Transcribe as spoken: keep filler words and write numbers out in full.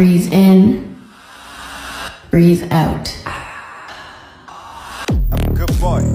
Breathe in, breathe out. I'm a good boy.